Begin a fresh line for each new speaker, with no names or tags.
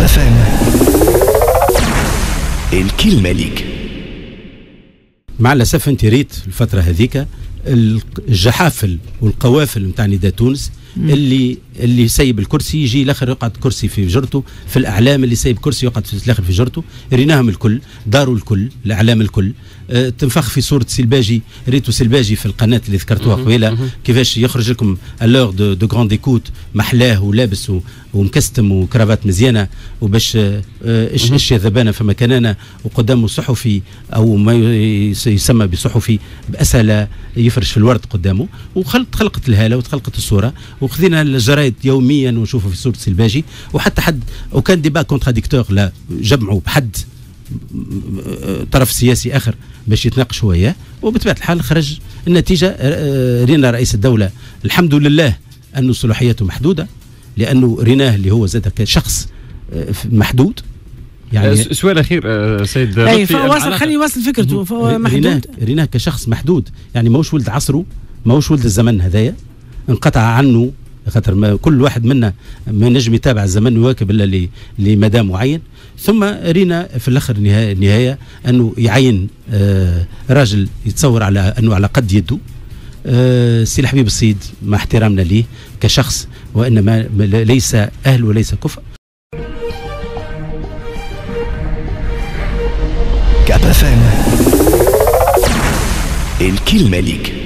كاب اف ام الكلمة ليك.
مع الأسف أنت ريت الفترة هذيك الجحافل والقوافل نتاع نداء تونس اللي سيب الكرسي يجي الاخر يقعد كرسي في جرته، في الاعلام اللي سيب كرسي يقعد في الاخر في جرته، ريناهم الكل، داروا الكل، الاعلام الكل. تنفخ في صوره سلباجي، ريتو سلباجي في القناه اللي ذكرتوها قبيله، كيفاش يخرج لكم الور دو غراند ايكوت، محلاه ولابس ومكستم وكرافات مزيانه، وباش ايش ذبانه في مكاننا، وقدامه صحفي او ما يسمى بصحفي باسهل يفرش في الورد قدامه، وخلقت الهاله وتخلقت الصوره، وخذينا الجرايد يوميا ونشوفوا في صوره سلباجي، وحتى حد وكان ديبا كونتراديكتور لا جمعوا بحد طرف سياسي اخر باش يتناقشوا وياه، وبطبيعه الحال خرج النتيجه. رينا رئيس الدوله الحمد لله انه صلاحياته محدوده، لانه ريناه اللي هو زاد كشخص محدود.
يعني سؤال اخير سيد
لطفي، خليه يواصل فكرته. محدود
ريناه كشخص محدود، يعني ماهوش ولد عصره، ماهوش ولد الزمن هذايا، انقطع عنه خاطر ما كل واحد منا ما نجم يتابع الزمن ويواكب الا لمدى معين. ثم رينا في الاخر النهايه انه يعين راجل يتصور على انه على قد يده، سي الحبيب السيد مع احترامنا ليه كشخص، وانما ليس اهل وليس كفء.
كاب اف ام الكلمة ليك.